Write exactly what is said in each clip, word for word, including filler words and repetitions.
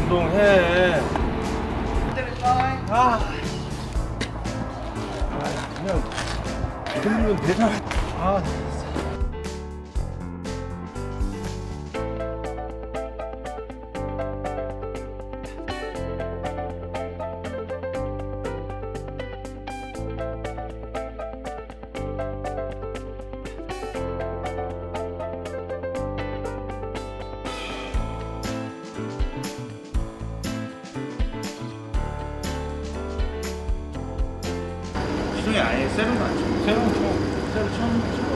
시동해. 아, 그냥 들리면 되잖아. 아. 시동이 아예 세로는 안 쳐. 세로는 쳐. 세로 처음 쳐.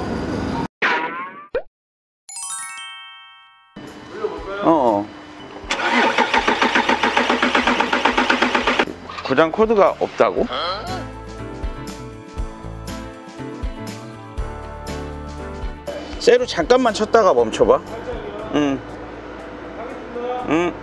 어. 고장 코드가 없다고? 세로 잠깐만 쳤다가 멈춰봐. 응. 응.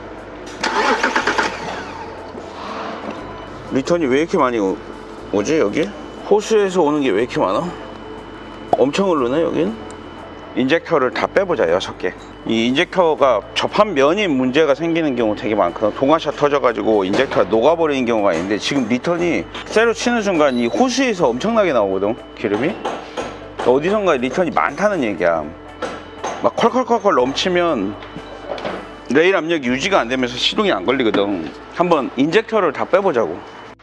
리턴이 왜 이렇게 많이 오, 오지 여기? 호수에서 오는 게 왜 이렇게 많아? 엄청 흐르네 여긴. 인젝터를 다 빼보자. 여섯 개. 이 인젝터가 접한 면이 문제가 생기는 경우 되게 많거든. 동화샷 터져가지고 인젝터가 녹아버리는 경우가 있는데, 지금 리턴이 세로 치는 순간 이 호수에서 엄청나게 나오거든 기름이. 어디선가 리턴이 많다는 얘기야. 막 컬컬컬컬 넘치면 레일 압력이 유지가 안 되면서 시동이 안 걸리거든. 한번 인젝터를 다 빼보자고.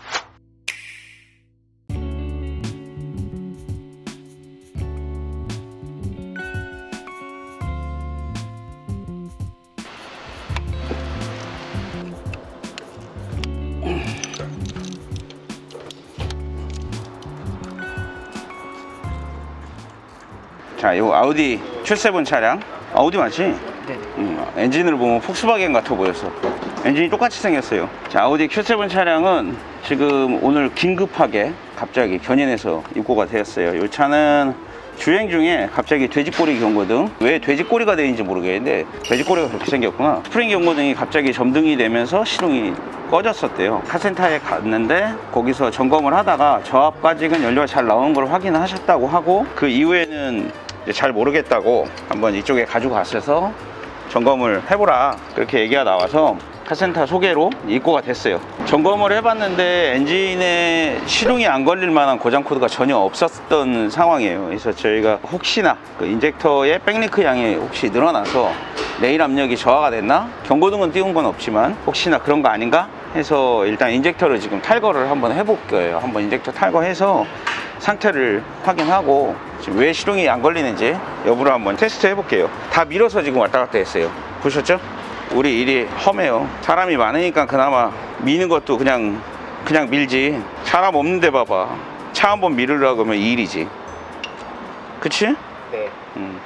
자, 요 아우디 큐 세븐 차량. 아우디 맞지? 네. 음, 엔진을 보면 폭스바겐 같아 보였어. 엔진이 똑같이 생겼어요. 자, 아우디 큐 세븐 차량은 지금 오늘 긴급하게 갑자기 견인해서 입고가 되었어요. 이 차는 주행 중에 갑자기 돼지꼬리 경고등, 왜 돼지꼬리가 되는지 모르겠는데 돼지꼬리가 그렇게 생겼구나. 스프링 경고등이 갑자기 점등이 되면서 시동이 꺼졌었대요. 카센터에 갔는데 거기서 점검을 하다가 저압까지는 연료가 잘 나오는 걸 확인하셨다고 하고, 그 이후에는 잘 모르겠다고 한번 이쪽에 가지고 갔어서 점검을 해보라 그렇게 얘기가 나와서 카센터 소개로 입고가 됐어요. 점검을 해봤는데 엔진에 시동이 안 걸릴 만한 고장 코드가 전혀 없었던 상황이에요. 그래서 저희가 혹시나 그 인젝터의 백리크 양이 혹시 늘어나서 레일 압력이 저하가 됐나? 경고등은 띄운 건 없지만 혹시나 그런 거 아닌가 해서 일단 인젝터를 지금 탈거를 한번 해볼 거예요. 한번 인젝터 탈거해서 상태를 확인하고 지금 왜 시동이 안 걸리는지 여부를 한번 테스트 해볼게요. 다 밀어서 지금 왔다 갔다 했어요. 보셨죠? 우리 일이 험해요. 사람이 많으니까 그나마 미는 것도 그냥 그냥 밀지. 사람 없는데 봐봐, 차 한번 밀으려고 하면 이 일이지. 그치? 네. 음.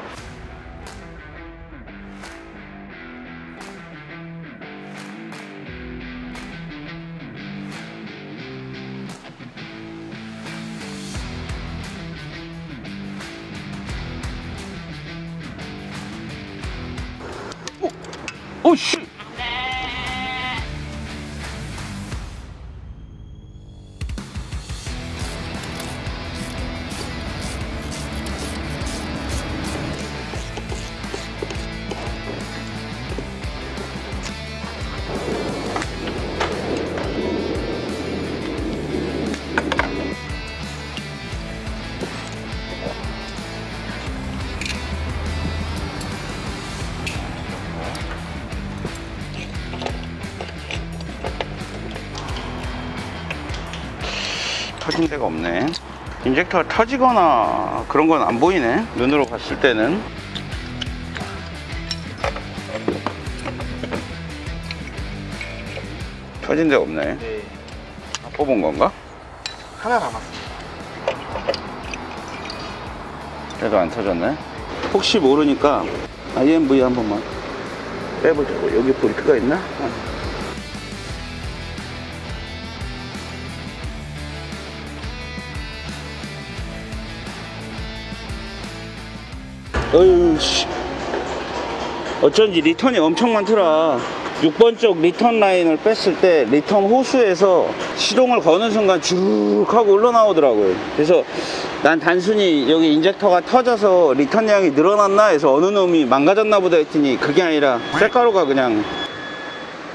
오씨! 터진 데가 없네. 인젝터가 터지거나 그런 건 안 보이네, 눈으로 봤을 때는. 터진 데가 없네. 네. 다 뽑은 건가? 하나 남았습니다. 그래도 안 터졌네. 혹시 모르니까 아이엠브이 한 번만 빼보자고. 여기 볼트가 있나? 어. 어휴 씨, 어쩐지 리턴이 엄청 많더라. 육 번 쪽 리턴 라인을 뺐을 때 리턴 호수에서 시동을 거는 순간 쭉 하고 흘러나오더라고요. 그래서 난 단순히 여기 인젝터가 터져서 리턴 양이 늘어났나 해서 어느 놈이 망가졌나 보다 했더니 그게 아니라 쇳가루가 그냥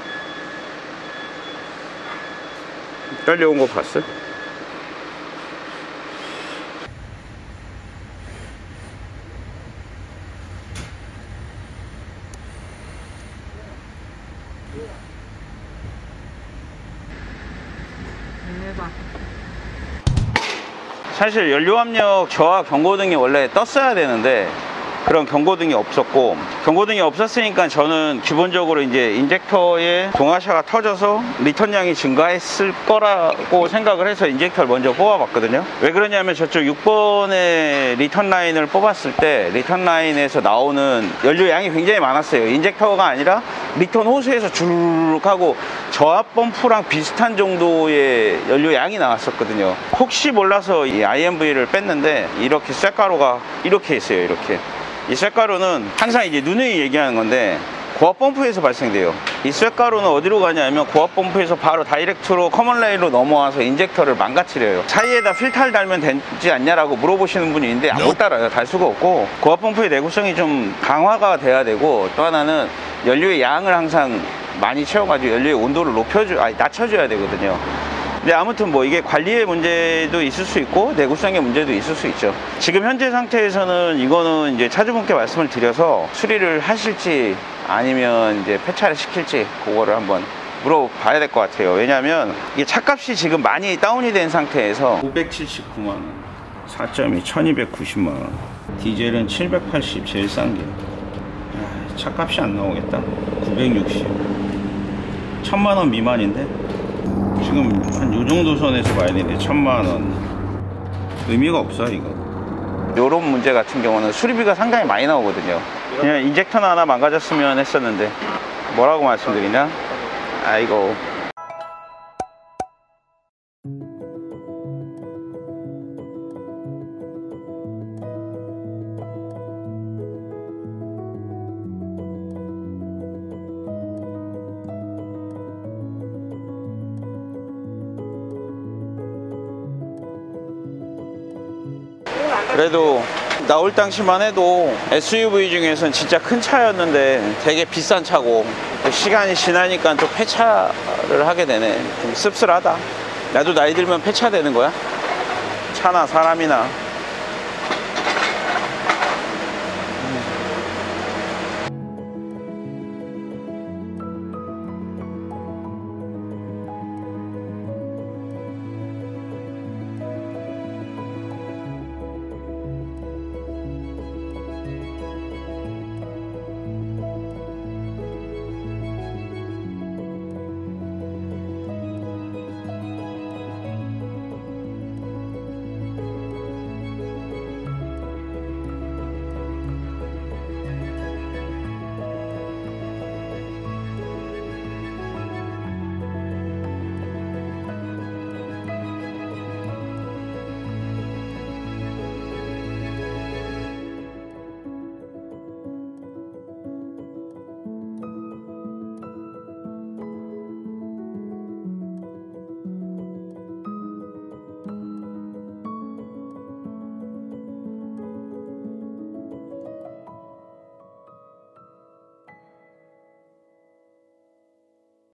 딸려온 거 봤어? 대박. 사실 연료압력 저하 경고등이 원래 떴어야 되는데 그런 경고등이 없었고, 경고등이 없었으니까 저는 기본적으로 이제 인젝터에 동화샤가 터져서 리턴량이 증가했을 거라고 생각을 해서 인젝터를 먼저 뽑아봤거든요. 왜 그러냐면 저쪽 육 번의 리턴 라인을 뽑았을 때 리턴 라인에서 나오는 연료량이 굉장히 많았어요. 인젝터가 아니라 리턴 호스에서 주르륵 하고 저압 펌프랑 비슷한 정도의 연료량이 나왔었거든요. 혹시 몰라서 이 아이엠브이를 뺐는데 이렇게 쇳가루가 이렇게 있어요. 이렇게. 이 쇳가루는 항상 이제 누누이 얘기하는 건데 고압 펌프에서 발생돼요. 이 쇳가루는 어디로 가냐면 고압 펌프에서 바로 다이렉트로 커먼 레일로 넘어와서 인젝터를 망가뜨려요. 사이에다 필터를 달면 되지 않냐라고 물어보시는 분이 있는데 안 달아요. 달 수가 없고, 고압 펌프의 내구성이 좀 강화가 돼야 되고, 또 하나는 연료의 양을 항상 많이 채워가지고 연료의 온도를 높여줘, 아니 낮춰줘야 되거든요. 근데 아무튼 뭐 이게 관리의 문제도 있을 수 있고 내구성의 문제도 있을 수 있죠. 지금 현재 상태에서는 이거는 이제 차주분께 말씀을 드려서 수리를 하실지 아니면 이제 폐차를 시킬지 그거를 한번 물어봐야 될 것 같아요. 왜냐하면 이게 차값이 지금 많이 다운이 된 상태에서 오백칠십구만 원, 사 점이 천이백구십만 원, 디젤은 칠백팔십, 제일 싼 게 차값이 안 나오겠다. 구백육십, 천만 원 미만인데 지금 한 요 정도 선에서 봐야 되는데 천만 원 의미가 없어 이거. 요런 문제 같은 경우는 수리비가 상당히 많이 나오거든요. 그냥 인젝터나 하나 망가졌으면 했었는데 뭐라고 말씀드리냐? 아이고. 그래도 나올 당시만 해도 에스유브이 중에서는 진짜 큰 차였는데 되게 비싼 차고, 시간이 지나니까 또 폐차를 하게 되네. 좀 씁쓸하다. 나도 나이 들면 폐차되는 거야? 차나 사람이나.